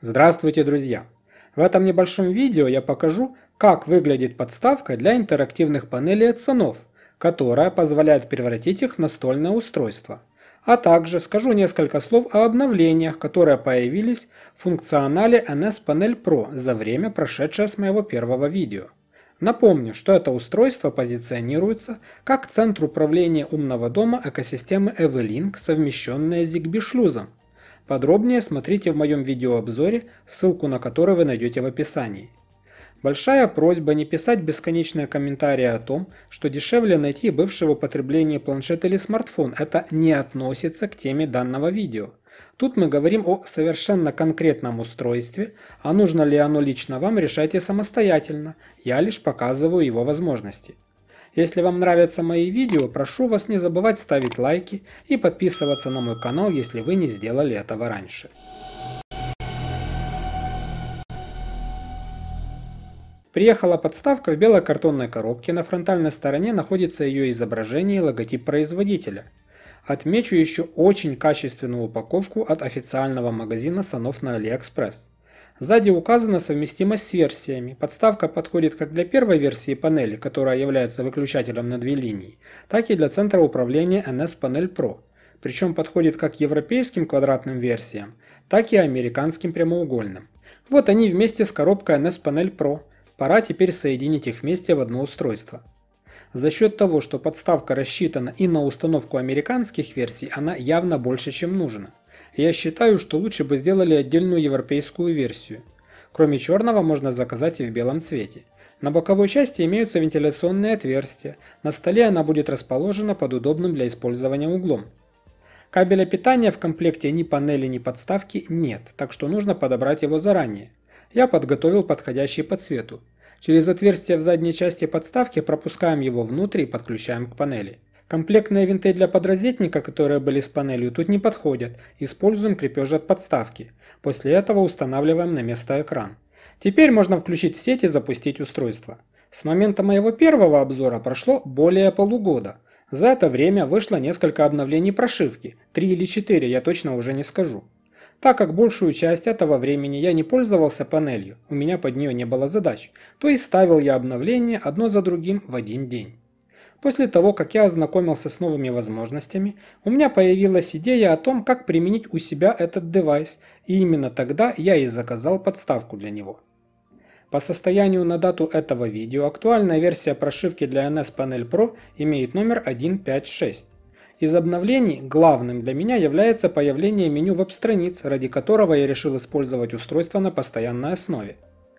Здравствуйте, друзья! В этом небольшом видео я покажу, как выглядит подставка для интерактивных панелей от Sonoff, которая позволяет превратить их в настольное устройство. А также скажу несколько слов о обновлениях, которые появились в функционале NS Panel Pro за время, прошедшее с моего первого видео. Напомню, что это устройство позиционируется как центр управления умного дома экосистемы Evelink, совмещенная с Zigbee шлюзом. Подробнее смотрите в моем видеообзоре, ссылку на который вы найдете в описании. Большая просьба не писать бесконечные комментарии о том, что дешевле найти бывший в употреблении планшет или смартфон. Это не относится к теме данного видео. Тут мы говорим о совершенно конкретном устройстве, а нужно ли оно лично вам, решайте самостоятельно, я лишь показываю его возможности. Если вам нравятся мои видео, прошу вас не забывать ставить лайки и подписываться на мой канал, если вы не сделали этого раньше. Приехала подставка в белой картонной коробке, на фронтальной стороне находится ее изображение и логотип производителя. Отмечу еще очень качественную упаковку от официального магазина Sonoff на AliExpress. Сзади указана совместимость с версиями. Подставка подходит как для первой версии панели, которая является выключателем на две линии, так и для центра управления NS Panel Pro. Причем подходит как европейским квадратным версиям, так и американским прямоугольным. Вот они вместе с коробкой NS Panel Pro. Пора теперь соединить их вместе в одно устройство. За счет того, что подставка рассчитана и на установку американских версий, она явно больше, чем нужно. Я считаю, что лучше бы сделали отдельную европейскую версию. Кроме черного можно заказать и в белом цвете. На боковой части имеются вентиляционные отверстия, на столе она будет расположена под удобным для использования углом. Кабеля питания в комплекте ни панели, ни подставки нет, так что нужно подобрать его заранее. Я подготовил подходящий по цвету. Через отверстие в задней части подставки пропускаем его внутрь и подключаем к панели. Комплектные винты для подрозетника, которые были с панелью, тут не подходят. Используем крепеж от подставки. После этого устанавливаем на место экран. Теперь можно включить в сеть и запустить устройство. С момента моего первого обзора прошло более полугода. За это время вышло несколько обновлений прошивки. 3 или 4, я точно уже не скажу. Так как большую часть этого времени я не пользовался панелью, у меня под нее не было задач, то и ставил я обновления одно за другим в один день. После того, как я ознакомился с новыми возможностями, у меня появилась идея о том, как применить у себя этот девайс, и именно тогда я и заказал подставку для него. По состоянию на дату этого видео актуальная версия прошивки для NS Panel Pro имеет номер 1.5.6. Из обновлений главным для меня является появление меню веб-страниц, ради которого я решил использовать устройство на постоянной основе.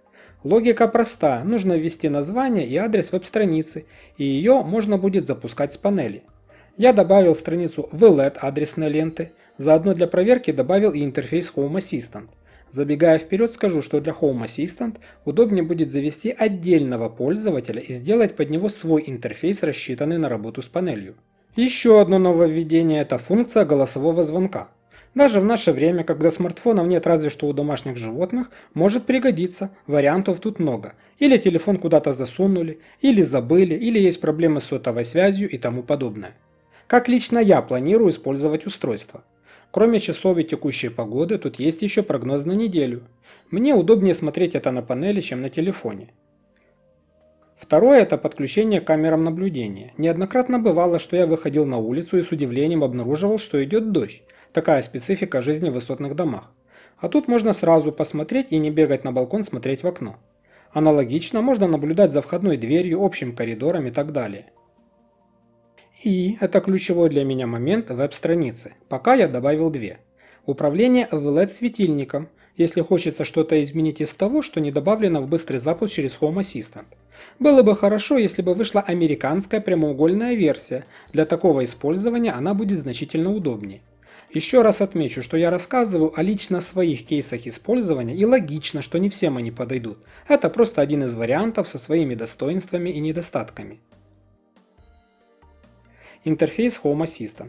Логика проста, нужно ввести название и адрес веб-страницы, и ее можно будет запускать с панели. Я добавил страницу VLED адресной ленты, заодно для проверки добавил и интерфейс Home Assistant. Забегая вперед, скажу, что для Home Assistant удобнее будет завести отдельного пользователя и сделать под него свой интерфейс, рассчитанный на работу с панелью. Еще одно нововведение – это функция голосового звонка. Даже в наше время, когда смартфонов нет разве что у домашних животных, может пригодиться, вариантов тут много. Или телефон куда-то засунули, или забыли, или есть проблемы с сотовой связью и тому подобное. Как лично я планирую использовать устройство? Кроме часов и текущей погоды, тут есть еще прогноз на неделю. Мне удобнее смотреть это на панели, чем на телефоне. Второе – это подключение к камерам наблюдения. Неоднократно бывало, что я выходил на улицу и с удивлением обнаруживал, что идет дождь. Такая специфика жизни в высотных домах. А тут можно сразу посмотреть и не бегать на балкон смотреть в окно. Аналогично можно наблюдать за входной дверью, общим коридором и так далее. И это ключевой для меня момент веб-страницы. Пока я добавил две. Управление LED-светильником, если хочется что-то изменить из того, что не добавлено в быстрый запуск через Home Assistant. Было бы хорошо, если бы вышла американская прямоугольная версия. Для такого использования она будет значительно удобнее. Еще раз отмечу, что я рассказываю о лично своих кейсах использования, и логично, что не всем они подойдут. Это просто один из вариантов со своими достоинствами и недостатками. Интерфейс Home Assistant.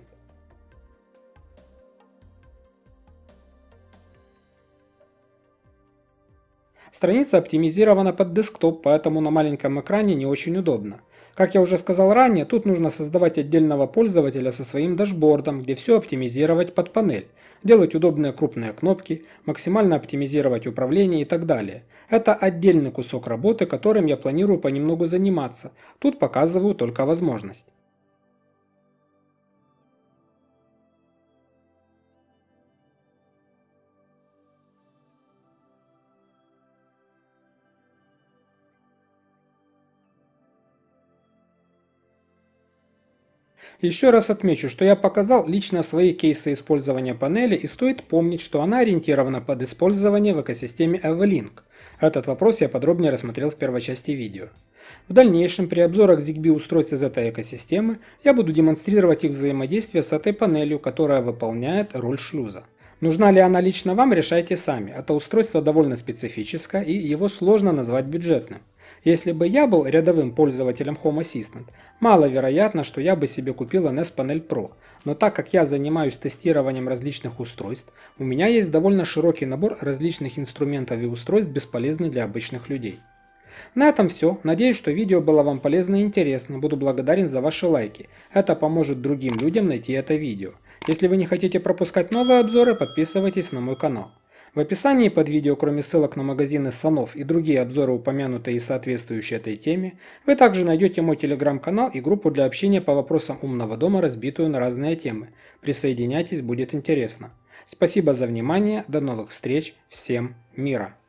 Страница оптимизирована под десктоп, поэтому на маленьком экране не очень удобно. Как я уже сказал ранее, тут нужно создавать отдельного пользователя со своим дашбордом, где все оптимизировать под панель, делать удобные крупные кнопки, максимально оптимизировать управление и так далее. Это отдельный кусок работы, которым я планирую понемногу заниматься, тут показываю только возможность. Еще раз отмечу, что я показал лично свои кейсы использования панели, и стоит помнить, что она ориентирована под использование в экосистеме EV-Link. Этот вопрос я подробнее рассмотрел в первой части видео. В дальнейшем при обзорах ZigBee устройств из этой экосистемы я буду демонстрировать их взаимодействие с этой панелью, которая выполняет роль шлюза. Нужна ли она лично вам, решайте сами. Это устройство довольно специфическое, и его сложно назвать бюджетным. Если бы я был рядовым пользователем Home Assistant, маловероятно, что я бы себе купил NS Panel Pro, но так как я занимаюсь тестированием различных устройств, у меня есть довольно широкий набор различных инструментов и устройств, бесполезных для обычных людей. На этом все. Надеюсь, что видео было вам полезно и интересно. Буду благодарен за ваши лайки. Это поможет другим людям найти это видео. Если вы не хотите пропускать новые обзоры, подписывайтесь на мой канал. В описании под видео, кроме ссылок на магазины Санов и другие обзоры, упомянутые и соответствующие этой теме, вы также найдете мой телеграм-канал и группу для общения по вопросам умного дома, разбитую на разные темы. Присоединяйтесь, будет интересно. Спасибо за внимание, до новых встреч, всем мира!